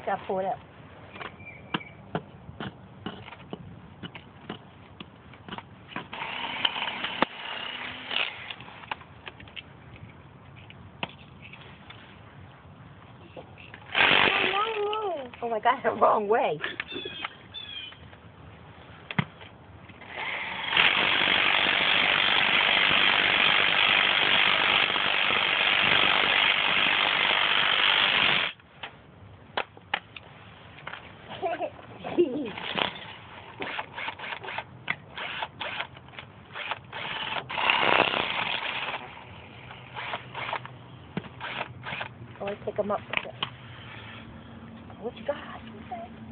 Gotta pull it up. Oh, I got it the wrong way. Oh, let's pick them up. What you got?